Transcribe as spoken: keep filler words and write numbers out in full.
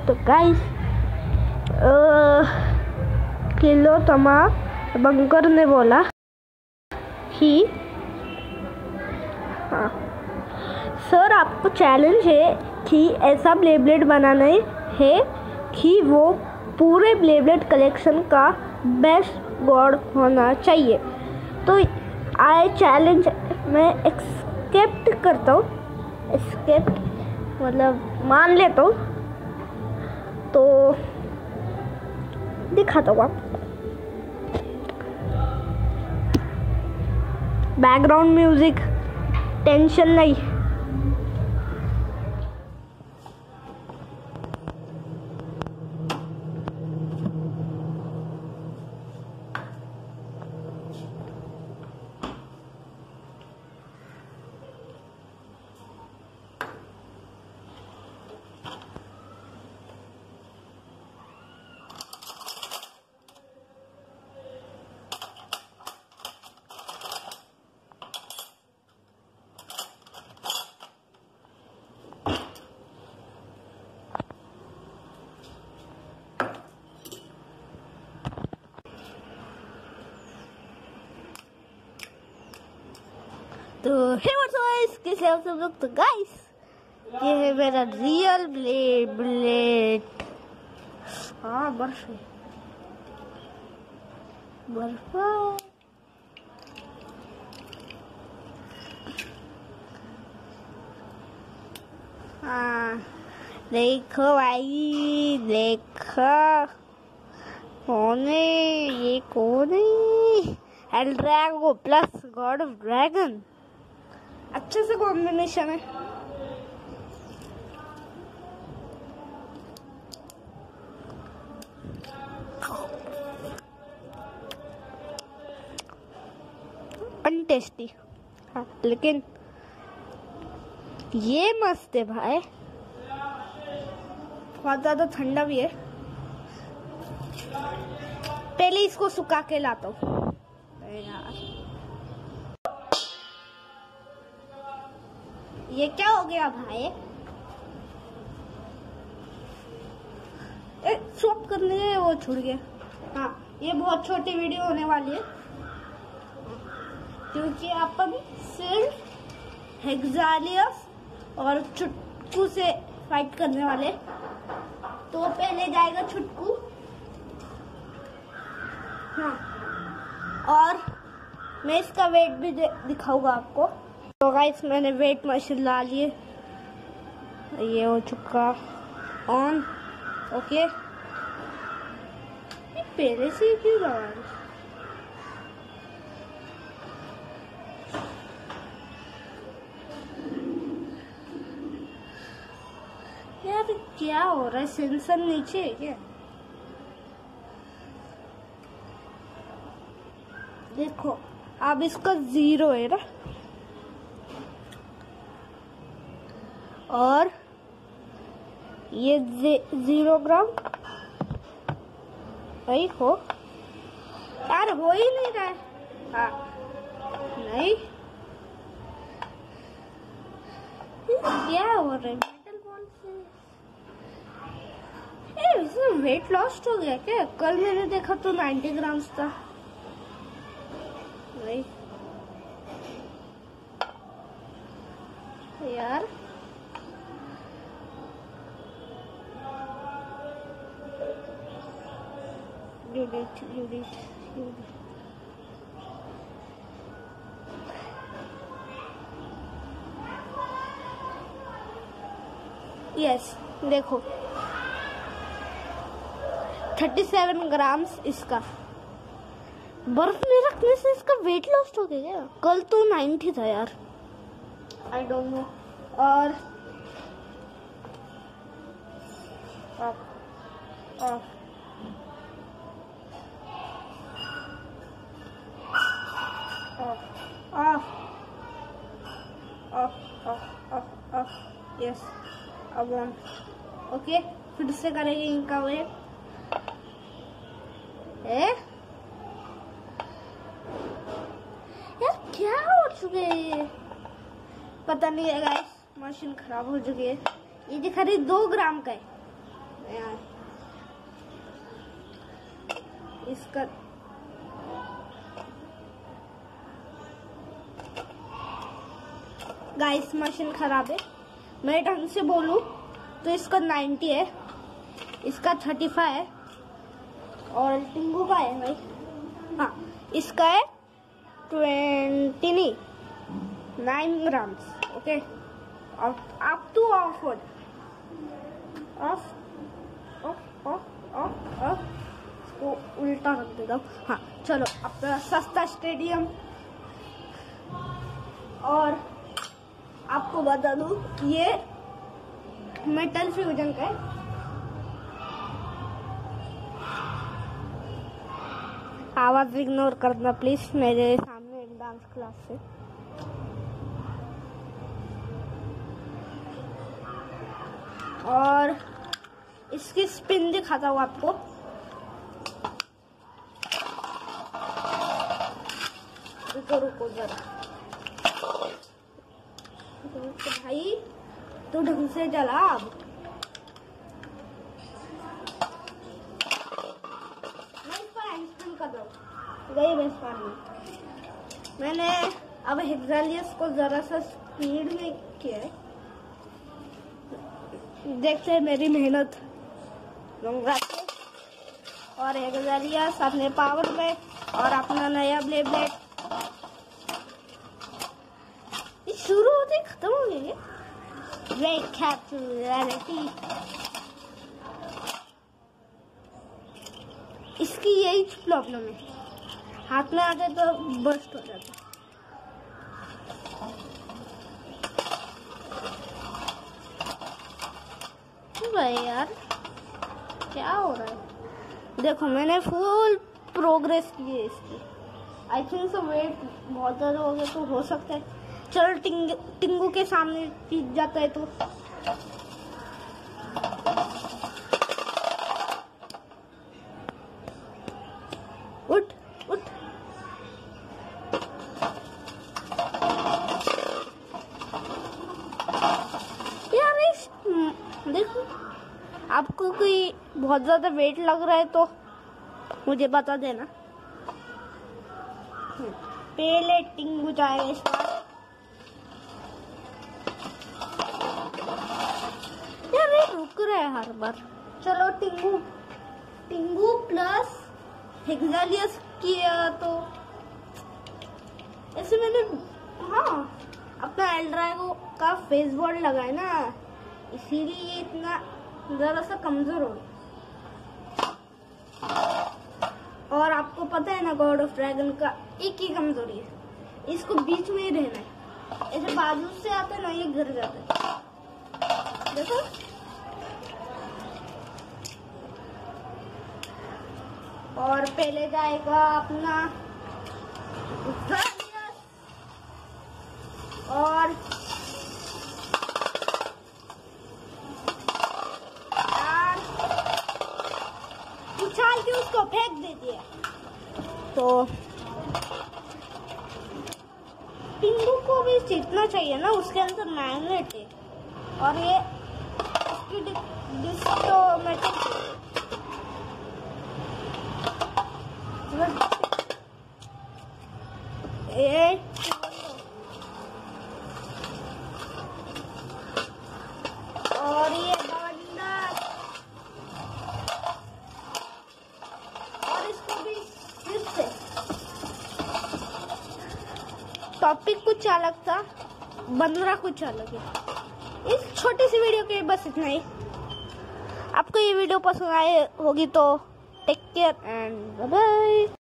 लोग। तो guys kilo तमा बंकर ने बोला कि हाँ सर आपको चैलेंज है कि ऐसा ब्लेब्लेड बनाना है कि वो पूरे ब्लेब्लेड कलेक्शन का बेस्ट गॉड होना चाहिए। तो आई चैलेंज मैं एक्सेप्ट करता हूँ, एक्सेप्ट मतलब मान लेता हूँ। तो दिखाता हूँ आप बैकग्राउंड म्यूजिक, टेंशन नहीं। तो हे व्हाट्स कैसे आप सब लोग। तो गाइस ये है मेरा रियल ब्लेड। हाँ बर्फ है, बर्फ। हाँ देखो भाई, देखो कौन है ये, कौन है? L Drago plus god of dragon, अच्छे से कॉम्बिनेशन है। अनटेस्टी हाँ, लेकिन ये मस्त है भाई, बहुत ज्यादा ठंडा भी है। पहले इसको सुखा के लाता हूँ यार। ये क्या हो गया भाई? शॉप करने गए वो छूट गया। हाँ ये बहुत छोटी वीडियो होने वाली है क्योंकि अपन सिर्फ हेक्सालियस और चुटकू से फाइट करने वाले। तो पहले जाएगा चुटकू, हाँ, और मैं इसका वेट भी दिखाऊंगा आपको। तो गाइस मैंने वेट मशीन ला लिए, ये हो चुका ऑन। ओके ये पहले से क्यों लगा यार? क्या हो रहा है? सेंसर नीचे है क्या? देखो अब इसका जीरो है ना, और ये जीरो ग्राम भाई हो यार, हो ही नहीं रहा है। हाँ नहीं क्या हो रहा है? मेटल बॉल से ए, इसमें वेट लॉस्ट हो गया क्या? कल मैंने देखा तो नाइन्टी ग्राम्स था। नहीं यार यूनिट यूनिट यूनिट यस देखो थर्टी सेवन ग्राम्स इसका। बर्फ में रखने से इसका वेट लॉस हो गया क्या? कल तो नाइन्टी था यार, आई डोंट नो। और off off off off off off off yes अब ऑन। ओके फिर से करेंगे इनका वेट। ए यार क्या हो चुके हैं ये? पता नहीं है गाइस, मशीन खराब हो चुकी है। ये दिखा रही दो ग्राम का है, यार इसका गाइस मशीन खराब है। मैं ढंग से बोलूं तो इसका नाइन्टी है, इसका थर्टी फाइव है और टिंगू का है भाई, हाँ इसका है twenty nine grams. Okay up to off off off off off off इसको उल्टा रख देता हूँ। हाँ चलो अपना सस्ता स्टेडियम। और आपको बता दूं ये मेटल फ्यूजन का है। आवाज इग्नोर करना प्लीज, मेरे सामने एक डांस क्लास है। और इसकी स्पिन दिखाता हूँ आपको। रुको रुको जरा भाई, तो ढंग से चला। अब मैं इस पर हैंडस्पिन कर रहा हूँ, गई बेस पार में। मैंने अब हेक्सालियस को जरा सा स्पीड में किया है, देखते हैं मेरी मेहनत रंगाते। और हेक्सालियस अपने पावर पे और अपना नया ब्लेड शुरू होते खत्म हो गए। इसकी यही प्रॉब्लम है, हाथ में आते तो बस्ट हो जाता। भाई यार क्या हो रहा है? देखो मैंने फुल प्रोग्रेस की है इसकी। आई थिंक सो वेट बहुत ज्यादा हो गया तो हो सकता है। चलो टिंग, टिंगू के सामने जीत जाता है तो उठ उठ। यार इस देखो, आपको कोई बहुत ज्यादा वेट लग रहा है तो मुझे बता देना। पहले टिंगू जाएगा इस बार। रुक रहा है हर बार। चलो टिंगू टिंगू प्लस हेक्सालियस किया तो ऐसे मैंने, हाँ अपना एल्ड्रागो का फेस बोर्ड लगाया ना, इसीलिए ये इतना जरा सा कमजोर हो। और आपको पता है ना गॉड ऑफ ड्रैगन का एक ही कमजोरी है, इसको बीच में ही रहना है। ऐसे बाजू से आता है ना ये गिर जाता है। देखो और पहले जाएगा अपना और उछाल के उसको फेंक देती है। तो टिंगू को भी जीतना चाहिए ना, उसके अंदर मैग्नेट है और ये इसकी डिस्टोमेटिक ए और ये बंदर और इसको भी फिर से। टॉपिक कुछ अलग था, बंदरा कुछ अलग है। इस छोटी सी वीडियो के बस इतना ही। आपको ये वीडियो पसंद आए होगी तो take care and bye bye.